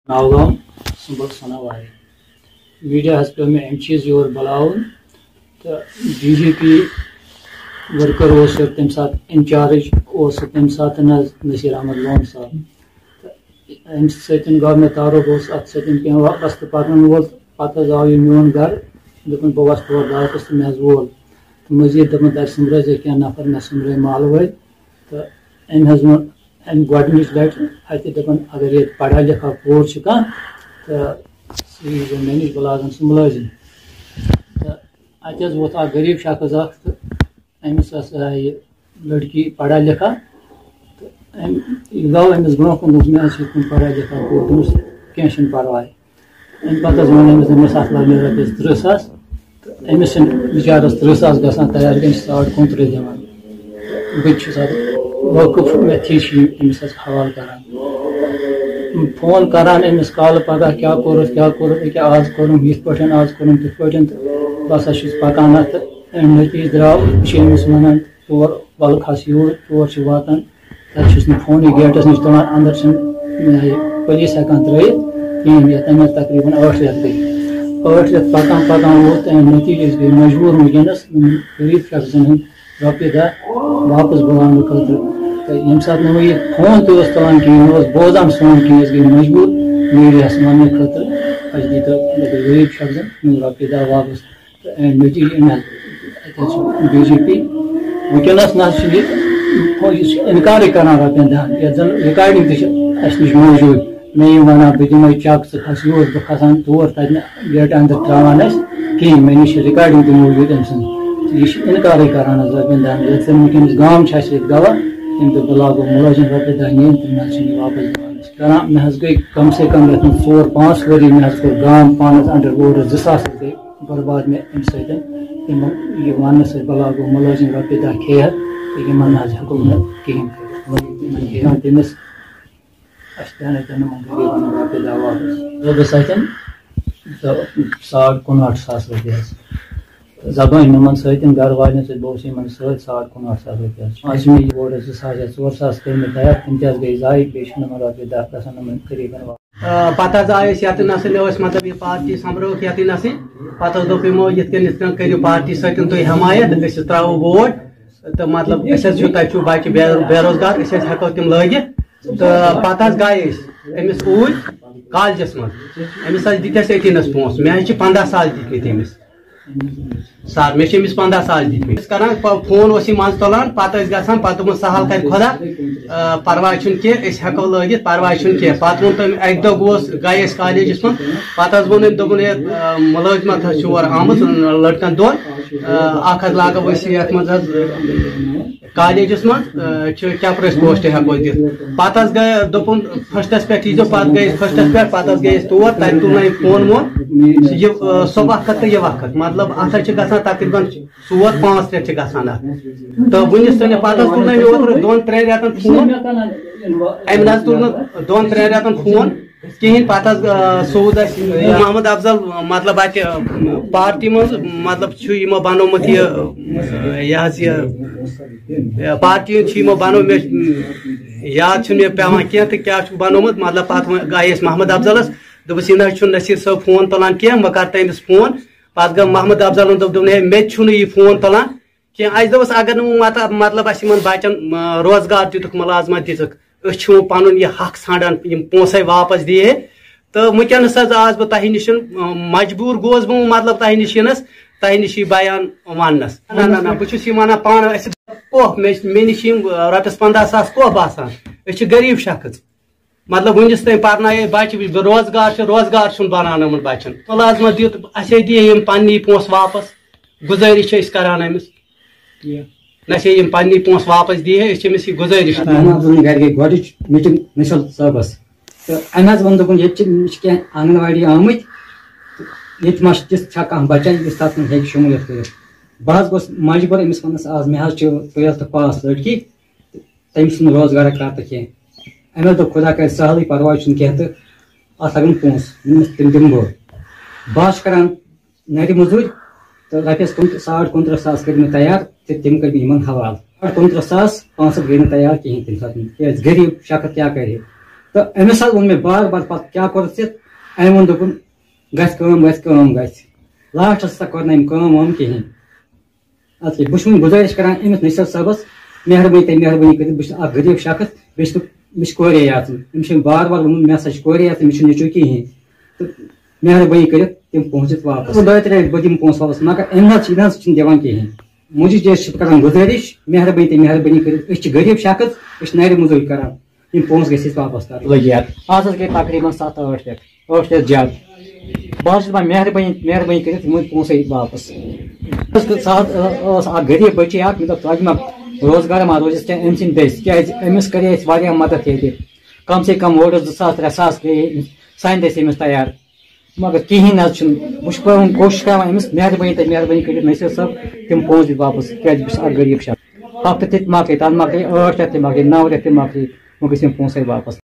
Navgam Sumbul Sanawari. Media has played me MCs your Balaun. The DGP worker was Temsat in charge, was Temsat and Nasir Ahmad Lon Sahab. And certain government was at certain was the partner was Patas of Union Gar, the Pavas to our custom as well. The Muzid the Matar Simra Zakian Nafar Nasumre Malway. The M has not. And Guadnich that I think the Padalaka poor Chika, the series and many Balas and symbolism. I just what our Garib Shakazak, MSS Ludki Padalaka, and Igao and his broken those men who can Padalaka poor Kenshin Parai. And Patas one name is the Messafla Mirapis Dressas, Emission Vijaras Dressas Gasanta against our country, which is وقف میں تھیش امس حوال کران phone کران امس کال پگہ کیا course کیا آز کورم یت پٹھن آز کورم تت پٹھن بس چھس پکان ات نتیج درو امس ونان ژور ول کھس یور ژور چھ واتان تت چھس نہ فون گیٹس نش تران اندر چھ پولیس ہیکان ترٲیِتھ کہین یتھ امس تقریباً 8 رٮ۪تھ گٔے 8 رٮ۪تھ پکان ووت نتیجہ گٔے مجبور ونکیٚنس غریب شخصن ہُنٛد رۄپیہِ دہ واپس بلانے خاطر یم سات نہ یہ فون تہ تلان کہین بوزان سون کہین گئی مجبور میڈیاس وننے خاطر اس دی تو غریب شخصن رۄپیہِ دہ واپس نتیجہ بی جے پی ونکیٚنس نہ انکار کران رۄپین دہن یتھ زن ریکارڈنگ تہ اس نش موجود میں یہ ونان بہ دمے چک ژٕ کھس یور بہ کھسان تور تتہ گیٹ اندر تراوان اس کہین مے نش ریکارڈنگ تہ موجود ام سن یہ انکار کران رۄپین دہن یتھ زن ونکیٚنس گام چھ اس گواہ تو بلاگو ملازم رۄپیہِ دہ نین تو مے واپس دِوان مے گئی کم سے کم یتھ 4-5 ؤری مے کور گام پانس انڈر روڈ 2000 گئی برباد مے ام سۭتۍ یہ وننہٕ سۭتۍ بلاگو ملازم رۄپیہِ دہ کھیٚیَتھ تہٕ یِمن حظ ہیٚکو نہٕ کِہیٖنۍ کٔرِتھ ہیٚیان تٔمِس اَسہِ دیٛانٲیتن یِمن غریٖبن رۄپیہِ دہ واپس رۄبس اتٮ۪ن 59,000 رۄپیہِ حظ زبان نمن ستن گھر والن ست بہت ان ست 59,000 رۄپیہِ آج میں یہ بوڑ 2,000 کر میں تیار تم تہ گئی ضائع بیٚیہِ چھُنہٕ یِمن رۄپیہِ دہ گژھان قریباً پتہ آئے یتن مطلب یہ پارٹی سمبرٲوٕکھ یتن پتہ دوٚپ یِمو یِتھ کٔنۍ کٔرِو پارٹی سۭتۍ تُہۍ حمایت أسۍ ترٛاوو ووٹ تہٕ مطلب أسۍ چھُ تتہِ چھُ بچہِ بے روزگار أسۍ ہٮ۪کو تِم لٲگِتھ تہٕ پتہٕ گٔے أسۍ أمِس اوٗرۍ کالجس منٛز أمِس دِتۍ اَسہِ أتی نس پونٛسہٕ مےٚ چھِ 15 ساس دِتمٕتۍ أمِس سر مے 15 ساس دِتمٕتۍ کران فون اوس یہِ منٛزٕ تُلان پتہٕ ٲسۍ گژھان پتہٕ دوٚپُن سہل کرِ خۄدا پرواے چھُنہٕ کینٛہہ أسۍ ہٮ۪کو لٲگِتھ پرواے چھُنہٕ کینٛہہ پتہٕ ووٚن تٔمۍ اکہِ دۄہ گوس گٔے أسۍ کالیجس منٛز پتہٕ حظ ووٚن أمۍ دوٚپُن ہے مُلٲزمت حظ چھُ اورٕ آمٕژ لڑکن دۄن اکھ حظ لاگو أسۍ یتھ منٛز حظ کالیجس منٛز چھِ کیپرس پوسٹ ہٮ۪کو دِتھ پتہٕ حظ گٔے دوٚپُن فٔسٹس پٮ۪ٹھ ییٖزیو پتہٕ گٔے أسۍ فٔسٹس پٮ۪ٹھ پتہٕ حظ گٔے أسۍ تور تتہِ تُلنٲیِکھ فون وون یہِ سُہ وقت تہٕ یہِ وقت مطلب اتھ حظ چھِ گژھان تقریباً 4-5 رٮ۪تھ چھِ گژھان اتھ تہٕ وُنِس تانۍ پتہٕ حظ تُلنٲے مےٚ اوترٕ 2-3 رٮ۪تن فون امہِ نہ حظ تُل نہٕ 2-3 رٮ۪تن فون کہین پتہٕ حظ سوٗد اَسہِ محمد افضل مطلب اتہِ پارٹی منٛز مطلب چھُ یِمو بنومُت یہِ حظ یہِ پارٹی ہُنٛد چھُ یِمو بنومُت مےٚ یاد چھُنہٕ مےٚ پیوان کینٛہہ تہٕ کیٛاہ چھُکھ بنومُت مطلب پتہٕ گٔے أسۍ محمد افضلس دوٚپُس یہِ نہ حظ چھُنہٕ نصیٖر صٲب فون تُلان کینٛہہ بہٕ کرٕ تٔمِس فون پتہٕ گوٚو محمد افضلن دوٚپ ہے مےٚ تہِ چھُنہٕ یہِ فون تُلان کینٛہہ اَسہِ دوٚپُس اگر نہٕ مطلب اَسہِ یِمن بچن روزگار دِتُکھ مُلازمت دِژٕکھ أسۍ چھِ پنُن یہِ حق ژھانڈان یِم پونٛسے واپس دِی ہے تہٕ وٕنکیٚنس حظ آس بہٕ تۄہہِ نِش مجبوٗر گوس بہٕ مطلب تۄہہِ نِش یہِ بیان وننس نہ بہٕ چھُس یہِ ونان پانہٕ اَسہِ کوہ مےٚ نِش یِم رۄپیس 15 ساس کوہ باسان أسۍ چھِ غریٖب شخص مطلب ونس تانۍ پرنٲے بچہِ روزگار چھُنہٕ بنان یِمن بچن مُلازمت دیُت اَسے دِی یِم پننی پونٛسہٕ واپس گُزٲرِش چھِ أسۍ کران أمِس نسے یِم پننی پونٛسہٕ واپس دی ہے أسۍ چھِ أمِس یہِ گُزٲرِش گرِ گٔے گۄڈٕچ میٖٹِنٛگ نِشال صٲبس تہٕ أمۍ حظ ووٚن دوٚپُن ییٚتہِ چھِ مےٚ چھِ کینٛہہ آنگن واڑی آمٕتۍ ییٚتہِ ما تِژھ چھا کانٛہہ بچہ یُس تتھ منٛز ہیٚکہِ شموٗلیت کٔرِتھ بہٕ حظ گوٚوس مجبوٗر أمِس وننس آز مےٚ حظ چھُ 12th پاس لڑکی تہٕ تٔمِس چھُنہٕ روزگارا کتھ کینٛہہ أمۍ حظ دوٚپ خۄدا کرِ سہلٕے پرواے چھُنہٕ کینٛہہ تہٕ اتھ لگن پونٛسہٕ تِم دِمہٕ بہٕ حظ چھُس کران نرِ موٚزوٗرۍ تہٕ رۄپیس 29,500 ساس کٔرۍ مےٚ تیار تہٕ تِم کٔرۍ مےٚ یِمن حوالہٕ 29,500 گٔے نہٕ تیار کِہینۍ تمہِ ساتہٕ کیازِ غریٖب شخص کیٛاہ کرِ تو أمس حظ ووٚن مےٚ بار بار پتہٕ کیٛاہ کوٚرُتھ ژےٚ أمۍ ووٚن دوٚپُن گژھِ کٲم گژھِ لاسٹس ہسا کوٚر نہٕ أمۍ کٲم وٲم کِہیٖنۍ اَدٕ کیٛاہ بہٕ چھُس وۄنۍ گُزٲرِش کران أمِس نصیر صٲبس مہربٲنی کٔرِتھ بہٕ چھُس اکھ غریٖب شخص بیٚیہِ چھُس مےٚ چھِ کورے یاژٕ أمِس چھُ بار بار ووٚنمُت مےٚ ہسا چھِ کورے یاژٕ مےٚ چھُنہٕ نیٚچوٗ کِہیٖنۍ تہٕ مہربٲنی کٔرِتھ تِم پونٛسہٕ دِتھ واپس 2-3 رٮ۪تھ بہٕ دِمہٕ پونٛسہٕ واپس مگر أمۍ حظ چھِنہٕ دِوان کِہیٖنۍ موٗجوٗد جایہِ چھُس بہٕ کران گُزٲرِش مہربٲنی کٔرِتھ أسۍ چھِ غریٖب شخص أسۍ چھِ نرِ موٚزوٗرۍ کران یِم پونٛسہٕ گژھِ اَسہِ واپس کرٕنۍ لٔگِتھ آز حظ گٔے تقریٖباً 7-8 رٮ۪تھ زیادٕ بہٕ حظ چھُس دپان مہربٲنی کٔرِتھ یِم پونٛسہٕ واپس سُہ حظ ٲس اکھ غریٖب بٔچی اکھ مےٚ دوٚپ توتہِ ما روزگار ما روزٮ۪س کینٛہہ أمۍ سٕنٛدۍ دٔسۍ کیٛازِ أمِس کرے اَسہِ واریاہ مدد ییٚتہِ کم سے کم ووٹس 2,000-3,000 گٔے سانہِ دٔسۍ أمِس تیار مگر کِہیٖنۍ نہ حظ چھُنہٕ بہٕ چھُس کوٗشِش کران أمِس مہربٲنی کٔرِتھ نصیر صٲب تِم پونٛسہٕ دِتھ واپس کیٛازِ بہٕ چھُس اکھ غریٖب شخص ہفتہٕ تہِ مۄکلے تتھ مۄکلے 8 رٮ۪تھ تہِ مۄکلے 9 رٮ۪تھ تہِ مۄکلے وۄنۍ گٔژھۍ یِم پونٛسَے واپس